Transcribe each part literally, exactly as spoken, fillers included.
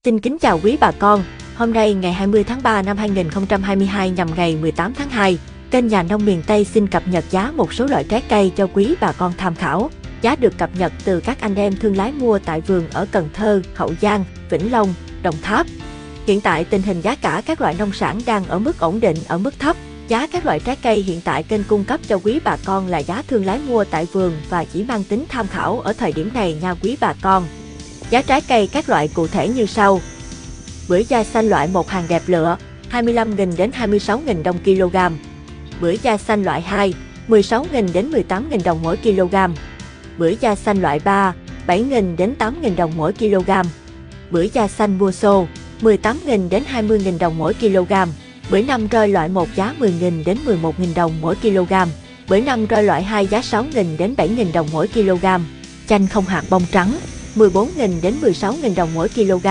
Xin kính chào quý bà con, hôm nay ngày hai mươi tháng ba năm hai nghìn không trăm hai mươi hai nhằm ngày mười tám tháng hai, kênh Nhà nông miền Tây xin cập nhật giá một số loại trái cây cho quý bà con tham khảo. Giá được cập nhật từ các anh em thương lái mua tại vườn ở Cần Thơ, Hậu Giang, Vĩnh Long, Đồng Tháp. Hiện tại tình hình giá cả các loại nông sản đang ở mức ổn định ở mức thấp. Giá các loại trái cây hiện tại kênh cung cấp cho quý bà con là giá thương lái mua tại vườn và chỉ mang tính tham khảo ở thời điểm này nha quý bà con. Giá trái cây các loại cụ thể như sau. Bưởi da xanh loại một hàng đẹp lựa, hai mươi lăm nghìn đến hai mươi sáu nghìn đồng kg. Bưởi da xanh loại hai, mười sáu nghìn đến mười tám nghìn đồng mỗi kg. Bưởi da xanh loại ba, bảy nghìn đến tám nghìn đồng mỗi kg. Bưởi da xanh mua xô, mười tám nghìn đến hai mươi nghìn đồng mỗi kg. Bưởi năm rơi loại một giá mười nghìn đến mười một nghìn đồng mỗi kg. Bưởi năm rơi loại hai giá sáu nghìn đến bảy nghìn đồng mỗi kg. Chanh không hạt bông trắng, mười bốn nghìn đến mười sáu nghìn đồng mỗi kg.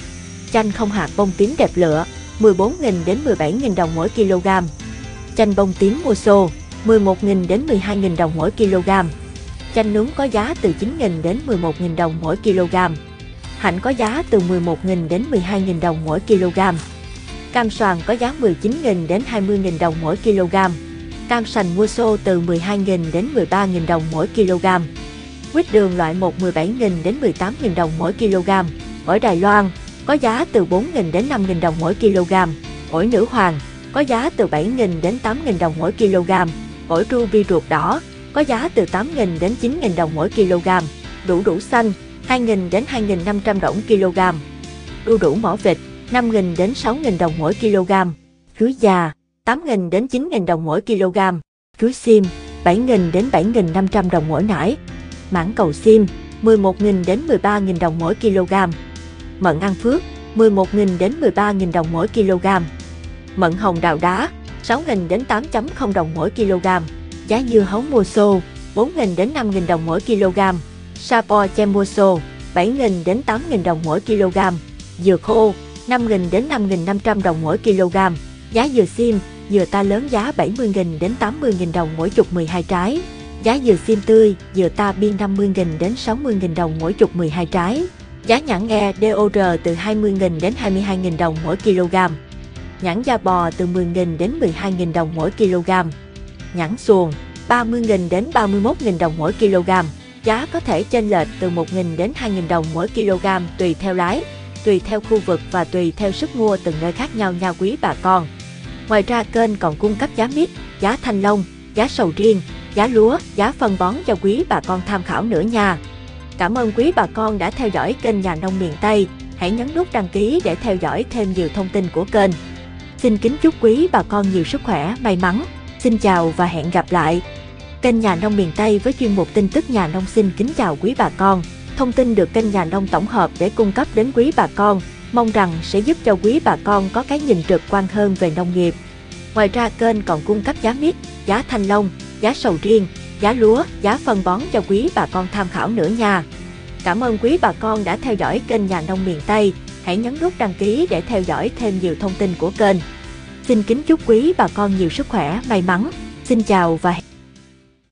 Chanh không hạt bông tím đẹp lựa, mười bốn nghìn đến mười bảy nghìn đồng mỗi kg. Chanh bông tím mua xô, mười một nghìn đến mười hai nghìn đồng mỗi kg. Chanh nướng có giá từ chín nghìn đến mười một nghìn đồng mỗi kg. Hạnh có giá từ mười một nghìn đến mười hai nghìn đồng mỗi kg. Cam xoàn có giá mười chín nghìn đến hai mươi nghìn đồng mỗi kg. Cam sành mua xô từ mười hai nghìn đến mười ba nghìn đồng mỗi kg. Quýt đường loại một mười bảy nghìn đến mười tám nghìn đồng mỗi kg. Ổi Đài Loan có giá từ bốn nghìn đến năm nghìn đồng mỗi kg. Ổi nữ hoàng có giá từ bảy nghìn đến tám nghìn đồng mỗi kg. Ổi ruby ruột đỏ có giá từ tám nghìn đến chín nghìn đồng mỗi kg. Đu đủ xanh hai nghìn đến hai nghìn năm trăm đồng kg. Đu đủ mỏ vịt năm nghìn đến sáu nghìn đồng mỗi kg. Chuối già tám nghìn đến chín nghìn đồng mỗi kg. Chuối xiêm bảy nghìn đến bảy nghìn năm trăm đồng mỗi nải. Mãng cầu xiêm mười một nghìn đến mười ba nghìn đồng mỗi kg. Mận An Phước mười một nghìn đến mười ba nghìn đồng mỗi kg. Mận hồng đào đá sáu nghìn đến tám phẩy không đồng mỗi kg. Giá dưa hấu mua xô bốn nghìn đến năm nghìn đồng mỗi kg. Sapo chem mua xô bảy nghìn đến tám nghìn đồng mỗi kg. Dừa khô năm nghìn đến năm nghìn năm trăm đồng mỗi kg. Giá dừa xiêm, dừa ta lớn giá bảy mươi nghìn đến tám mươi nghìn đồng mỗi chục mười hai trái. Giá dừa xiêm tươi, dừa ta biên năm mươi nghìn đến sáu mươi nghìn đồng mỗi chục mười hai trái. Giá nhãn nghe đê o rờ từ hai mươi nghìn đến hai mươi hai nghìn đồng mỗi kg. Nhãn da bò từ mười nghìn đến mười hai nghìn đồng mỗi kg. Nhãn xuồng ba mươi nghìn đến ba mươi mốt nghìn đồng mỗi kg. Giá có thể chênh lệch từ một nghìn đến hai nghìn đồng mỗi kg tùy theo lái, tùy theo khu vực và tùy theo sức mua từng nơi khác nhau nha quý bà con. Ngoài ra kênh còn cung cấp giá mít, giá thanh long, giá sầu riêng, giá lúa, giá phân bón cho quý bà con tham khảo nữa nha. Cảm ơn quý bà con đã theo dõi kênh Nhà nông miền Tây. Hãy nhấn nút đăng ký để theo dõi thêm nhiều thông tin của kênh. Xin kính chúc quý bà con nhiều sức khỏe, may mắn. Xin chào và hẹn gặp lại. Kênh Nhà nông miền Tây với chuyên mục tin tức nhà nông xin kính chào quý bà con. Thông tin được kênh Nhà nông tổng hợp để cung cấp đến quý bà con, mong rằng sẽ giúp cho quý bà con có cái nhìn trực quan hơn về nông nghiệp. Ngoài ra kênh còn cung cấp giá mít, giá thanh long, giá sầu riêng, giá lúa, giá phân bón cho quý bà con tham khảo nữa nha. Cảm ơn quý bà con đã theo dõi kênh Nhà nông miền Tây. Hãy nhấn nút đăng ký để theo dõi thêm nhiều thông tin của kênh. Xin kính chúc quý bà con nhiều sức khỏe, may mắn. Xin chào và hẹn gặp lại.